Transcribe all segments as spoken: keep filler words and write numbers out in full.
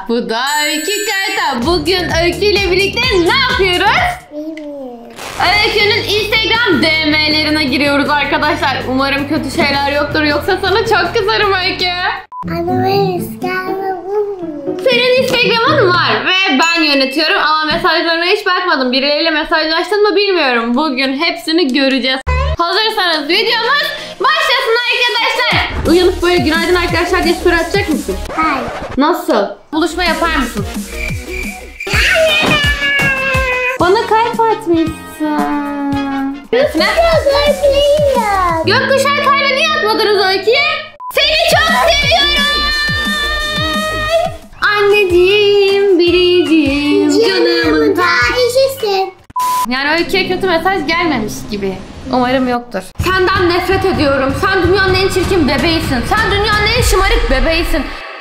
Bu da Öykü Karta. Bugün Öykü ile birlikte ne yapıyoruz? Bilmiyorum. Öykü'nün Instagram D M'lerine giriyoruz arkadaşlar. Umarım kötü şeyler yoktur. Yoksa sana çok kızarım Öykü. Anne Instagram'ım. Senin Instagram'ın var ve ben yönetiyorum ama mesajlarına hiç bakmadım. Birileriyle mesajlaştın mı bilmiyorum. Bugün hepsini göreceğiz. Hazırsanız videomuz başlasın arkadaşlar. Uyanıp böyle günaydın arkadaşlar diye soru atacak mısın? Hayır. Nasıl? Buluşma yapar mısın? Bana kalp atmışsın. Ne? Gökkuşağı kalbi niye atmadınız Öykü'ye? Seni çok seviyorum. Anneciğim, biricim, canımın tacisisin. Yani Öykü'ye kötü mesaj gelmemiş gibi. Umarım yoktur. Senden nefret ediyorum. Sen dünyanın en çirkin bebeğisin. Sen dünyanın en şımarık bebeğisin.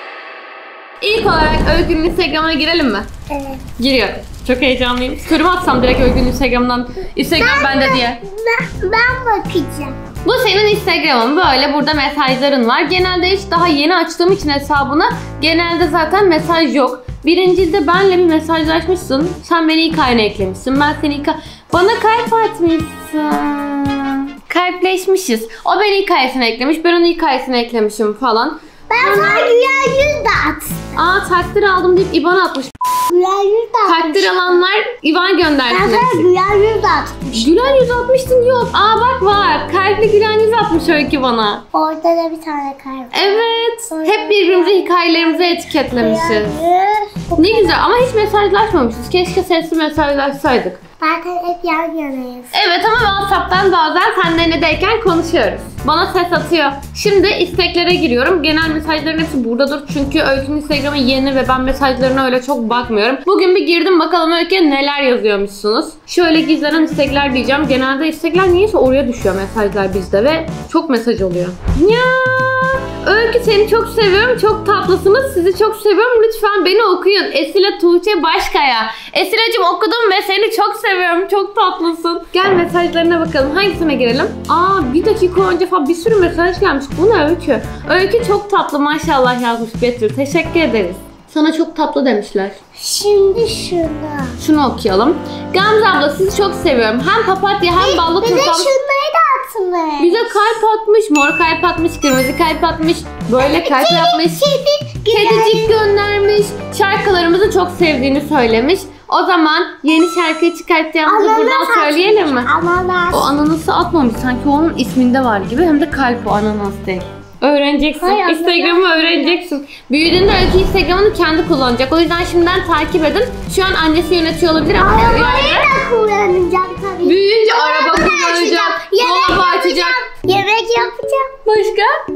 İlk olarak Öykü'nün Instagram'ına girelim mi? Evet. Giriyorum. Çok heyecanlıyım. Story'mi atsam direkt Öykü'nün Instagram'dan. Instagram Ben bende de, diye. Ben, ben bakacağım. Bu senin Instagram'ın. Böyle burada mesajların var. Genelde hiç daha yeni açtığım için hesabına genelde zaten mesaj yok. Birincilde benle bir mesajlaşmışsın. Sen beni hikayene eklemişsin. Ben seni hikaye... Bana kalp atmışsın. Kalpleşmişiz. O beni hikayesine eklemiş. Ben onun hikayesine eklemişim falan. Ben sana güler yüz de attım. Aa takdir aldım deyip İban atmış. Güler yüz de atmış. Takdir alanlar İban göndersin. Ben sana güler yüz de atmış. Gülen yüz atmıştın yok. Aa bak var. Kalpli gülen yüz atmış Öykü bana. Orada da bir tane kalp. Evet. Hep birbirimizi hikayelerimize etiketlemişiz. Ne güzel ama hiç mesajlaşmamışız. Keşke sesli mesajlaşsaydık. Zaten hep yan yanayız. Evet ama WhatsApp'tan bazen senle nedeyken konuşuyoruz. Bana ses atıyor. Şimdi isteklere giriyorum. Genel mesajların hepsi buradadır. Çünkü Öykü'nün Instagram'ı yeni ve ben mesajlarına öyle çok bakmıyorum. Bugün bir girdim bakalım Öykü'ye neler yazıyormuşsunuz. Şöyle gizlenen istekler diyeceğim. Genelde istekler niyeyse oraya düşüyor mesajlar bizde ve çok mesaj oluyor. Ya Öykü seni çok seviyorum. Çok tatlısınız. Sizi çok seviyorum. Lütfen beni okuyun. Esile Tuğçe Başkaya. Esile'cim okudum ve seni çok seviyorum. Çok tatlısın. Gel mesajlarına bakalım. Hangisine girelim? Aa bir dakika önce falan bir sürü mesaj gelmiş. Bu ne Öykü? Öykü çok tatlı maşallah yazmış Betül. Teşekkür ederiz. Sana çok tatlı demişler. Şimdi şunu. Şunu okuyalım. Gamze abla sizi çok seviyorum. Hem papatya hem ballı Bize turtam. şunları da atmış. Bize kalp atmış, mor kalp atmış, kırmızı kalp atmış, böyle kalp yapmış, Kedi, kedicik göndermiş, şarkılarımızı çok sevdiğini söylemiş. O zaman yeni şarkıyı çıkartacağımızı Ananas buradan söyleyelim mi? Ananas. O ananası atmamış, sanki onun isminde var gibi, hem de kalp o, ananas değil. Öğreneceksin. Hayır, Instagram'ı öğreneceksin. Büyüdüğünde Öykü Instagram'ını kendi kullanacak. O yüzden şimdiden takip edin. Şu an annesi yönetiyor olabilir ama Arabayı da kullanacağım tabii. büyüyünce araba kullanacak, dolabı açacak. Yemek yapacağım. Başka?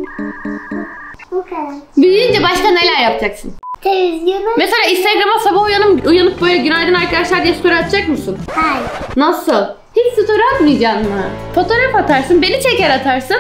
Bu kadar. Büyüyünce başka neler yapacaksın? Televizyonu. Mesela Instagram'a sabah uyanıp, uyanıp böyle günaydın arkadaşlar diye story atacak mısın? Hayır. Nasıl? Hiç story atmayacaksın mı? Fotoğraf atarsın, beni çeker atarsın.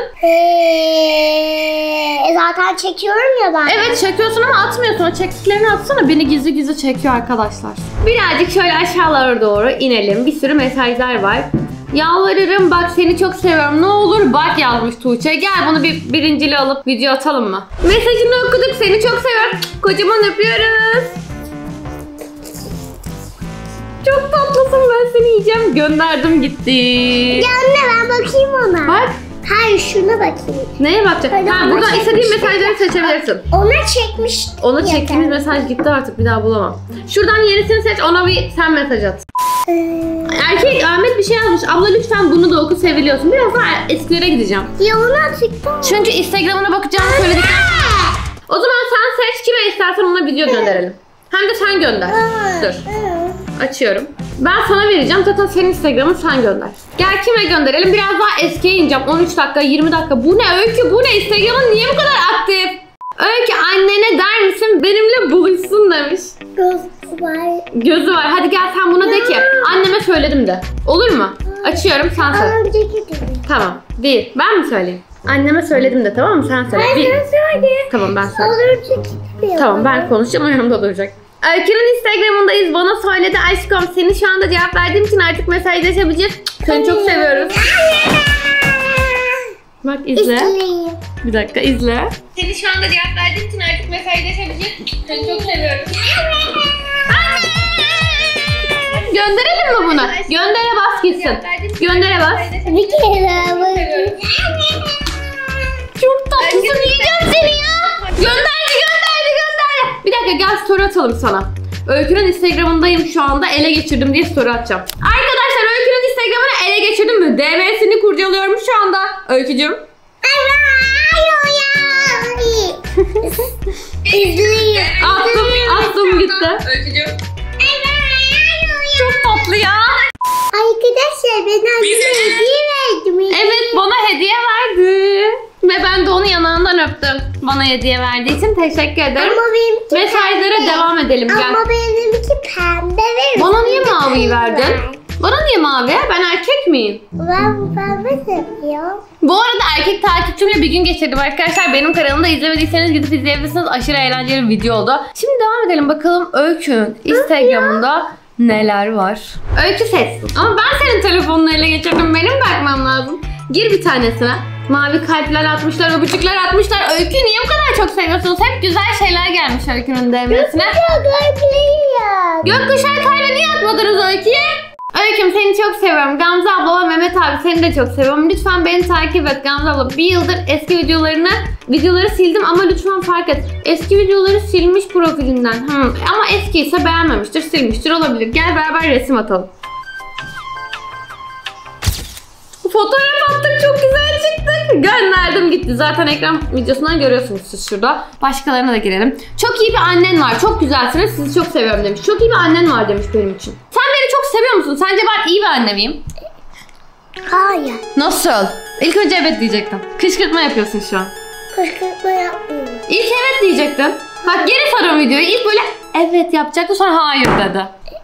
Ee, zaten çekiyorum ya ben. Evet çekiyorsun ama atmıyorsun. O çektiklerini atsana. Beni gizli gizli çekiyor arkadaşlar. Birazcık şöyle aşağılara doğru inelim. Bir sürü mesajlar var. Yalvarırım bak seni çok seviyorum. Ne olur bak yazmış Tuğçe. Gel bunu bir birincili alıp video atalım mı? Mesajını okuduk. Seni çok seviyorum. Kocaman öpüyoruz. Çok tatlısın, ben seni yiyeceğim. Gönderdim gitti. Ya anne ben bakayım ona. Bak. Hayır şuna bakayım. Neye bakacaksın? Hadi Ha, ona buradan istediğin çekmiş. mesajları seçebilirsin. Ona çekmiş. Ona çektiğimiz mesaj gitti artık, bir daha bulamam. Şuradan yenisini seç, ona bir sen mesaj at. Ee, Erkek Ahmet bir şey yazmış. Abla lütfen bunu da oku, seviliyorsun. Biraz daha eskilere gideceğim. ya ona çıktı. Çünkü Instagram'ına bakacağımı söyledik. O zaman sen seç, kime istersen ona video gönderelim. Hem de sen gönder. Dur. Açıyorum. Ben sana vereceğim. Zaten senin Instagram'ın, sen gönder. Gel kime gönderelim? Biraz daha eskiye ineceğim. on üç dakika, yirmi dakika. Bu ne Öykü? Bu ne? Instagram'ın niye bu kadar aktif? Öykü annene der misin? Benimle buluşsun demiş. Gözü var. Gözü var. Hadi gel sen buna de ki anneme söyledim de. Olur mu? Açıyorum, sen söyle. Önceki gibi. Tamam. Bir. Ben mi söyleyeyim? Anneme söyledim de, tamam mı? Sen söyle. Bir. Ben söyle. Tamam ben söyleyeyim. Önceki gibi. Tamam ben konuşacağım, o yanımda duracak. Öykü'nün Instagram'ındayız. Bana söyledi aşkım. Seni şu anda cevap verdiğim için artık mesajlaşabileceğiz. Seni çok seviyoruz. Bak izle. İzleyeyim. Bir dakika izle. Seni şu anda cevap verdiğim için artık mesajlaşabileceğiz. Seni çok seviyorum. Göndere bas gitsin. Göndere bas. Bir kere daha bakayım. Çok tatlısın, yiyeceğim seni ya. Gönderdi gönderdi gönderdi. Bir dakika gel story atalım sana. Öykü'nün Instagram'ındayım şu anda, ele geçirdim diye story atacağım. Arkadaşlar Öykü'nün Instagram'ını ele geçirdim mi? D M'sini kurcalıyorum şu anda. Öykücüğüm. İzleyin. Attım, attım gitti. Öykücüğüm. Çok tatlı ya. Arkadaşlar ben anneme hediye verdim. Evet, bana hediye verdi. Ve ben de onu yanağından öptüm. Bana hediye verdiği için teşekkür ederim. Ama benimki Mesajlara pembe. devam edelim gel. Ama benimki pembe ve Bana niye üstünde maviyi var. verdin? Bana niye mavi? Ben erkek miyim? Ben pembe seviyorum. Bu arada erkek takipçimle bir gün geçirdim arkadaşlar. Benim kanalımda izlemediyseniz gidip izleyebilirsiniz. Aşırı eğlenceli bir video oldu. Şimdi devam edelim bakalım Öykü'nün Instagram'ında neler var. Öykü seçsin. Ama ben senin telefonunu ele geçirdim. Benim bakmam lazım. Gir bir tanesine. Mavi kalpler atmışlar, öpücükler atmışlar. Öykü niye bu kadar çok seviyorsunuz? Hep güzel şeyler gelmiş Öykü'nün D M'sine. Gökleyin. Gökkuşağı kalbi niye atmadınız Öykü'ye? Öyküm seni çok seviyorum. Gamze abla ve Mehmet abi seni de çok seviyorum. Lütfen beni takip et Gamze abla. Bir yıldır eski videolarını videoları sildim ama lütfen fark et. Eski videoları silmiş profilinden. Hmm. Ama eskiyse beğenmemiştir, silmiştir olabilir. Gel beraber resim atalım. Fotoğraf attık, çok güzel çıktık. Gönderdim gitti. Zaten ekran videosundan görüyorsunuz siz şurada. Başkalarına da girelim. Çok iyi bir annen var. Çok güzelsiniz. Sizi çok seviyorum demiş. Çok iyi bir annen var demiş benim için. Sen beni çok seviyor musun? Sence ben iyi bir anne miyim? Hayır. Nasıl? İlk önce evet diyecektim. Kışkırtma yapıyorsun şu an. Kışkırtma yapmıyorum. İlk evet diyecektin. Bak geri sarın videoyu. İlk böyle evet yapacaktı, sonra hayır dedi.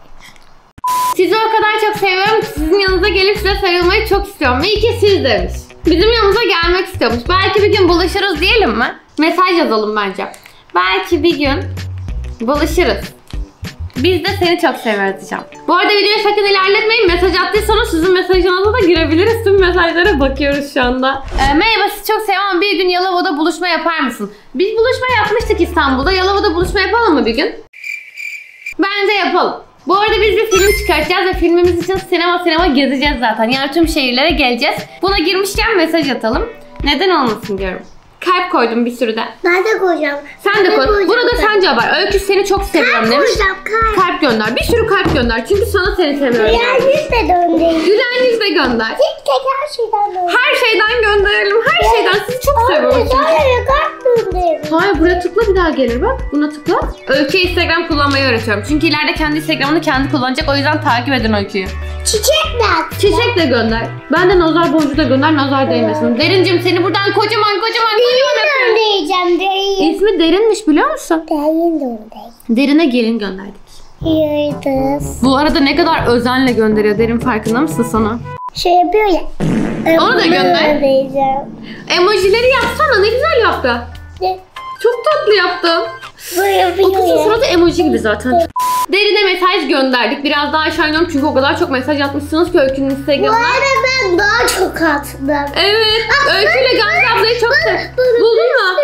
Sizi o kadar çok seviyorum ki sizin yanınıza gelip size sarılmayı çok istiyorum. İyi ki siz demiş. Bizim yanımıza gelmek istiyormuş. Belki bir gün buluşuruz diyelim mi? Mesaj yazalım bence. Belki bir gün buluşuruz. Biz de seni çok seviyoruz diyeceğim. Bu arada videoyu sakın ilerletmeyin. Mesaj attıysanız sizin mesajınıza da girebiliriz. Tüm mesajlara bakıyoruz şu anda. Ee, merhaba, sizi çok seviyorum ama bir gün Yalova'da buluşma yapar mısın? Biz buluşma yapmıştık İstanbul'da. Yalova'da buluşma yapalım mı bir gün? Bence yapalım. Bu arada biz bir film çıkartacağız ve filmimiz için sinema sinema gezeceğiz zaten. Yani tüm şehirlere geleceğiz. Buna girmişken mesaj atalım. Neden olmasın diyorum. Kalp koydum bir sürü de. Ben de koyacağım. Sen de koy. Burada da sence var. Öykü seni çok seviyorum Kalp demiş. koyacağım kalp. Kalp gönder. Bir sürü kalp gönder. Çünkü sana seni seviyorum. Gülen yüz de döndüreyim. Gülen yüz de gönder. Tek tek her şeyden döndüreyim. Her şeyden gönderelim. Her şeyden. Sizi çok seviyorum çünkü. Hayır kalp döndüreyim. Hayır, buraya tıkla bir daha gelir bak. Buna tıkla. Öykü'ye Instagram kullanmayı öğretiyorum. Çünkü ileride kendi Instagram'ını kendi kullanacak. O yüzden takip edin Öykü'yü. Çiçek de at. Çiçek de gönder. Ben de nazar boncuğu da gönder. Nazar değmesin. Derincim seni buradan kocaman kocaman kocaman öpüyorum. Dönüreceğim derin. İsmi Derinmiş biliyor musun? Derin döndüreyim. Derine gelin gönderdik. Yıldız. Bu arada ne kadar özenle gönderiyor Derin, farkında mısın sana? Şey yapıyor ya. Onu da gönder. Dönüreceğim. Emojileri yapsana, ne güzel yaptı. Ne? Çok tatlı yaptın. Bu yapıyor O kızın ya. suratı emoji gibi zaten. Derine mesaj gönderdik. Biraz daha aşağı iniyorum çünkü o kadar çok mesaj atmışsınız ki Öykü'nün Bu Instagram'ına. arada ben daha çok attım. Evet. Öykü ile Gamze ablayı çok sev. Buldun mu?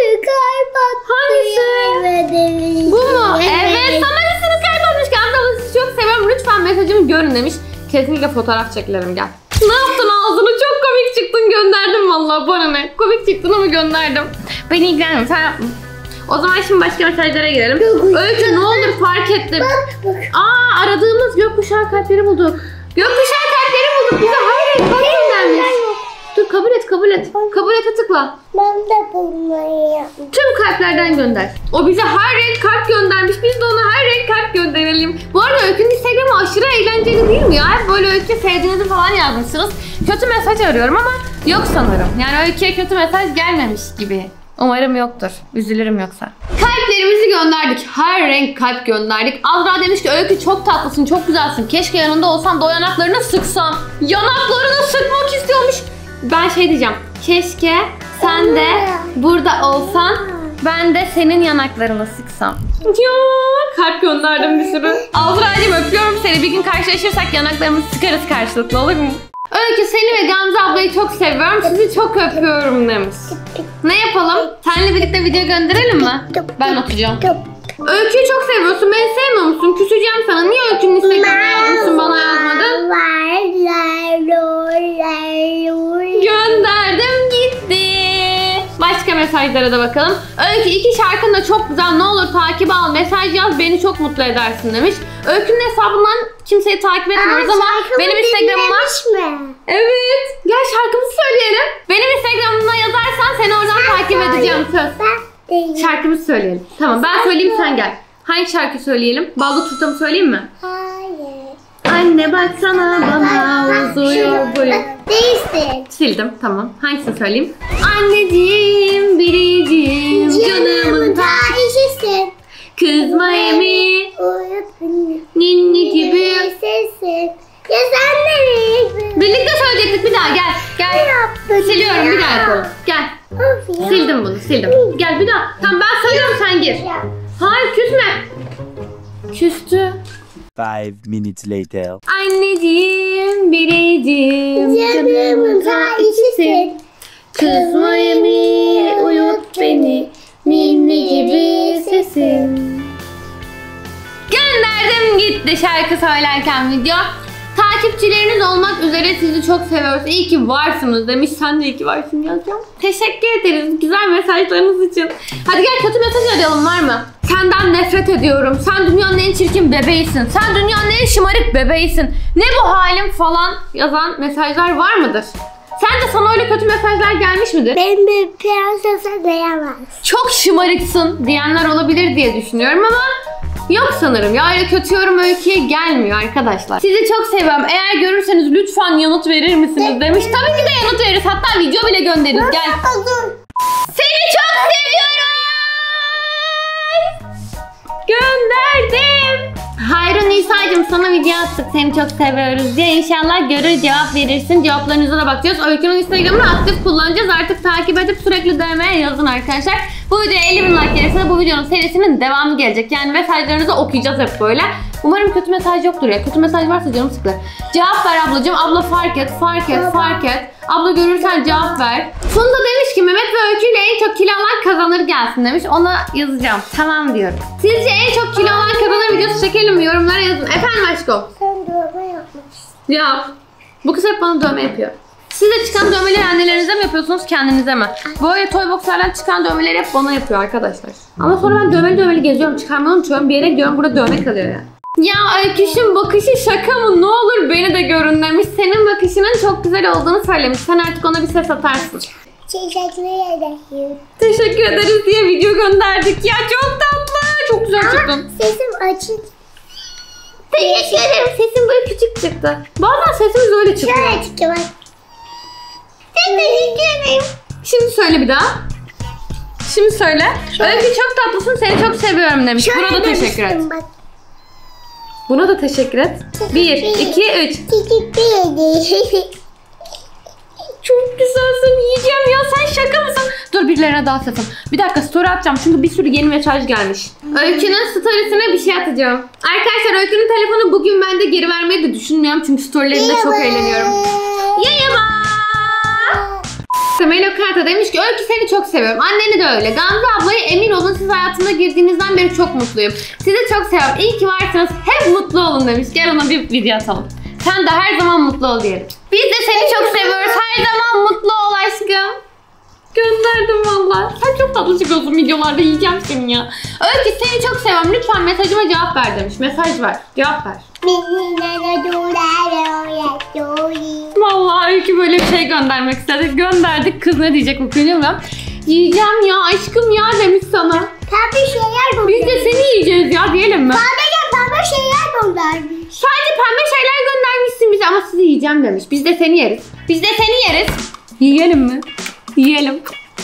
Hangisi? Bu mu? Evet. Sana üstünü kaybolmuş. Gamze abla sizi çok seviyorum. Lütfen mesajımı görün demiş. Kesinlikle fotoğraf çekilelim gel. Ne yaptın ağzını? Çok komik çıktın, gönderdim vallahi, bana ne. Komik çıktın ama gönderdim. Beni ilgilenmiyor. Sen yapma. O zaman şimdi başka mesajlara girelim. Öykü ne olur fark ettim. Aa, aradığımız gökkuşağı kalpleri bulduk. Gökkuşağı kalpleri bulduk. Bize hayır kalp göndermiş. Dur kabul et kabul et. Kabul ete tıkla. Ben de bunları yaptım. Tüm kalplerden gönder. O bize her renk kalp göndermiş. Biz de ona her renk kalp gönderelim. Bu arada Öykü'nün Instagram'ı aşırı eğlenceli değil mi ya? Hep böyle Öykü sevdiğinizi falan yazmışsınız. Kötü mesaj arıyorum ama yok sanırım. Yani Öykü'ye kötü mesaj gelmemiş gibi. Umarım yoktur. Üzülürüm yoksa. Kalplerimizi gönderdik. Her renk kalp gönderdik. Azra demiş ki Öykü çok tatlısın, çok güzelsin. Keşke yanında olsam da o yanaklarını sıksam. Yanaklarını sıkmak istiyormuş. Ben şey diyeceğim. Keşke sen de burada olsan, ben de senin yanaklarını sıksam. Ya kalp gönderdim bir sürü. Azra'cığım öpüyorum seni. Bir gün karşılaşırsak yanaklarımızı sıkarız karşılıklı, olur mu? Öykü seni ve Gamze ablayı çok seviyorum. Sizi çok öpüyorum demiş. Ne yapalım? Seninle birlikte video gönderelim mi? Ben atacağım. Öyküyü çok seviyorsun. Beni sevmiyor musun? Küseceğim sana. Niye Öykü'nün Instagram'ına yazmışsın, bana yazmadın? Gönderdim gitti. Başka mesajlara da bakalım. Öykü iki şarkın da çok güzel. Ne olur takip al. Mesaj yaz. Beni çok mutlu edersin demiş. Öykü'nün hesabından kimseyi takip etmiyoruz ama benim Instagram'ım var. Evet. Gel şarkımızı söyleyelim. Benim Instagram'ımdan yazarsan seni oradan sen takip söyle. Edeceğim söz. Şarkımızı söyleyelim. Tamam ben söyleyeyim sen gel. Hangi şarkı söyleyelim? Ballı turtamı söyleyeyim mi? Hayır. Anne baksana bana uzuyor boyu. Değilsin. Sildim tamam. Hangisini söyleyeyim? Anneciğim, biricim, canımın taşısın. Kızma emi, ninni gibi. Sesin. Ya sen nereye? Birlikte söyleyecektik bir daha gel. Gel. Siliyorum ya. Bir daha yapalım. Gel. Sildim bunu sildim. Gel bir daha. Tamam ben söylüyorum sen gir. Hayır küsme. Küstü. Five minutes later. Anneciğim, biricim, canımın taşısın. Kızma emi, uyut beni, ninni gibi sesin. Gönderdim gitti şarkı söylerken video. Takipçileriniz olmak üzere sizi çok seviyoruz. İyi ki varsınız demiş. Sen de iyi ki varsın yazacağım. Teşekkür ederiz güzel mesajlarınız için. Hadi gel kötü mesaj arayalım, var mı? Senden nefret ediyorum. Sen dünyanın en çirkin bebeğisin. Sen dünyanın en şımarık bebeğisin. Ne bu halim falan yazan mesajlar var mıdır? Sence sana öyle kötü mesajlar gelmiş midir? Benim bir prensese değemez. Çok şımarıksın diyenler olabilir diye düşünüyorum ama yok sanırım ya, öyle kötü yorum Öykü'ye gelmiyor arkadaşlar. Sizi çok seviyorum. Eğer görürseniz lütfen yanıt verir misiniz demiş. Tabii ki de yanıt veririz. Hatta video bile göndeririz. Gel. Seni çok seviyorum. Gönderdim. Hayır Nisa'cığım sana video attık. Seni çok seviyoruz diye. İnşallah görür cevap verirsin. Cevaplarınıza da bakacağız. Öykü'nün Instagram'ını aktif kullanacağız. Artık takip edip sürekli D M'ye yazın arkadaşlar. Bu videoya elli bin like gelirse bu videonun serisinin devamı gelecek. Yani mesajlarınızı okuyacağız hep böyle. Umarım kötü mesaj yoktur ya. Kötü mesaj varsa canım sıkılır. Cevap ver ablacığım. Abla fark et, fark et, fark et. Abla görürsen cevap ver. Funda demiş ki Mehmet ve Öykü ile en çok kilo alan kazanır gelsin demiş. Ona yazacağım. Tamam diyorum. Sizce en çok kilo alan kazanır videosu çekelim mi? Yorumlara yazın. Efendim aşkım. Sen dövme yapmak istiyorsun. Yap. Bu kız hep bana dövme yapıyor. Siz de çıkan dövmeleri annelerinize mi yapıyorsunuz, kendinize mi? Böyle Toybox'lardan çıkan dövmeleri hep bana yapıyor arkadaşlar. Ama sonra ben dövmeli dövmeli geziyorum. Çıkarmadan unutuyorum. Bir yere gidiyorum. Burada dövme kalıyor ya. Ya Öyküş'ün bakışı şaka mı? Ne olur beni de görün demiş. Senin bakışının çok güzel olduğunu söylemiş. Sen artık ona bir ses atarsın. Teşekkür ederim. Teşekkür ederiz diye video gönderdik. Ya çok tatlı. Çok güzel çıktın. Sesim açık. Teşekkür ederim. Sesim böyle küçük çıktı. Bazen sesimiz öyle çıkıyor. Şöyle çıkıyor bak. Teşekkür ederim. Şimdi söyle bir daha. Şimdi söyle. Öykü çok tatlısın. Seni çok seviyorum demiş. Şöyle Buna da teşekkür et. bak. Buna da teşekkür et. Bir, iki, üç. Teşekkür ederim. Çok güzelsin. Yiyeceğim ya. Sen şaka mısın? Dur birilerine daha satın. Bir dakika story atacağım çünkü bir sürü yeni mesaj gelmiş. Öykü'nün storiesine bir şey atacağım. Arkadaşlar Öykü'nün telefonu bugün ben de geri vermeyi de düşünmüyorum çünkü storylerinde çok eğleniyorum. Yayama. Melo Karta demiş ki Öykü seni çok seviyorum. Anneni de öyle. Gamze ablayı emin olun siz hayatımda girdiğinizden beri çok mutluyum. Sizi çok seviyorum. İyi ki varsınız. Hep mutlu olun demiş. Gel ona bir video atalım. Sen de her zaman mutlu ol diyelim. Biz de seni çok seviyoruz. Her zaman mutlu ol aşkım. Gönderdim valla. Sen çok tatlı çıkıyorsun videolarda. Yiyeceğim seni ya. Öykü seni çok seviyorum. Lütfen mesajıma cevap ver demiş. Mesaj ver. Cevap ver. Vallahi Öykü böyle bir şey göndermek istedi. Gönderdik. Kız ne diyecek bu bilmiyorum. Yiyeceğim ya aşkım ya demiş sana. Pembe şeyler Biz de seni yiyeceğiz ya diyelim mi? Sadece pembe şeyler göndermiş. Sadece pembe şeyler göndermişsin bize ama sizi yiyeceğim demiş. Biz de seni yeriz. Biz de seni yeriz. Yiyelim mi? Yiyelim.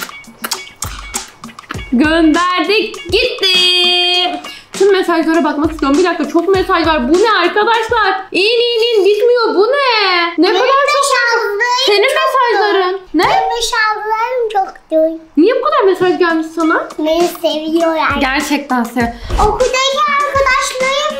Gönderdik gitti. Tüm mesajlara bakmak istiyorum. Bir dakika çok mesaj var. Bu ne arkadaşlar? İn in in bitmiyor. Bu ne? Ne Benim kadar çok mesaj. Senin mesajların. Ne? Benim mesajlarım çoktu. Niye bu kadar mesaj gelmiş sana? Beni seviyorlar. Gerçekten sev. Okuldaki arkadaşlarım bile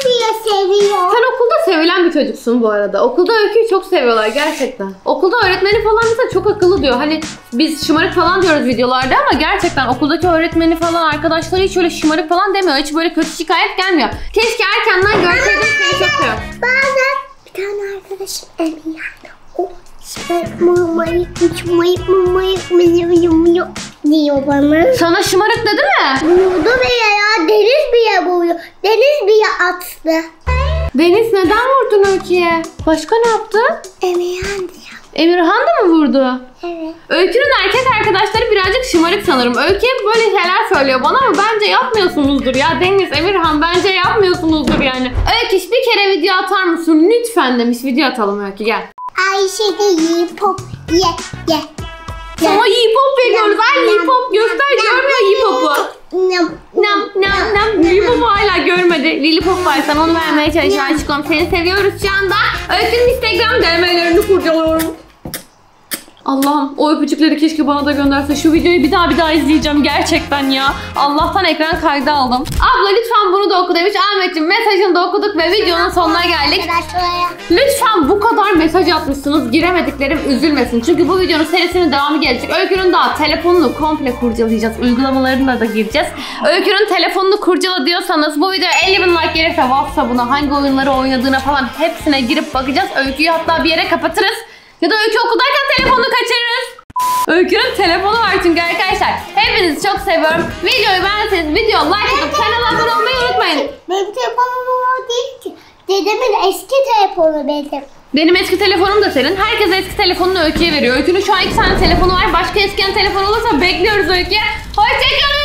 seviyor. Sen okulda sevilen bir çocuksun bu arada. Okulda Öykü'yü çok seviyorlar gerçekten. Okulda öğretmeni falan mesela çok akıllı diyor. Hani biz şımarık falan diyoruz videolarda ama gerçekten okuldaki öğretmeni falan arkadaşları hiç öyle şımarık falan demiyor. Hiç böyle kötü şikayet gelmiyor. Keşke erkenden görseydim seni çok seviyorum. Bazen bir tane arkadaşım Emine. O şımarık mımayık mımayık mımayık mımayık diyor bana. Sana şımarık dedi mi? Vurdu bile ya. Deniz bile vurdu. Deniz bile attı. Deniz neden vurdun Öykü'ye? Başka ne yaptı? Emirhan diyor. Emirhan da mı vurdu? Evet. Öykü'nün erkek arkadaşları birazcık şımarık sanırım. Öykü hep böyle şeyler söylüyor bana ama bence yapmıyorsunuzdur ya. Deniz, Emirhan bence yapmıyorsunuzdur yani. Öykü bir kere video atar mısın? Lütfen demiş. Video atalım Öykü gel. Ayşe de yiyip hop ye ye. Sana iyi pop veriyoruz. Ay iyi pop göster görmüyor iyi popu. Nam Nam nam nam. İyi popu hala görmedi. Lili pop var sana onu vermeye çalışan aşkım. Seni seviyoruz şu anda. Öykü'nün Instagram D M'lerini kurcalıyorum. Allah'ım o öpücükleri keşke bana da gönderse. Şu videoyu bir daha bir daha izleyeceğim gerçekten ya. Allah'tan ekran kaydı aldım. Abla lütfen bunu da oku demiş. Ahmetciğim mesajını da okuduk ve videonun sonuna geldik. Arkadaşlar. Lütfen bu kadar mesaj atmışsınız. Giremediklerim üzülmesin. Çünkü bu videonun serisinin devamı gelecek. Öykü'nün daha telefonunu komple kurcalayacağız. Uygulamalarına da gireceğiz. Öykü'nün telefonunu kurcala diyorsanız bu videoya elli bin like gelirse WhatsApp'ına hangi oyunları oynadığına falan hepsine girip bakacağız. Öykü'yü hatta bir yere kapatırız. Ya da Öykü okuldayken telefonunu kaçırırız. Öykü'nün telefonu var çünkü arkadaşlar. Hepinizi çok seviyorum. Videoyu beğendiyseniz video like atıp kanala abone olmayı unutmayın. Benim telefonum o değil ki. Dedemin eski telefonu benim. Benim eski telefonum da senin. Herkes eski telefonunu Öykü'ye veriyor. Öykü'nün şu an iki tane telefonu var. Başka eskiden telefon olursa bekliyoruz Öykü'ye. Hoşçakalın.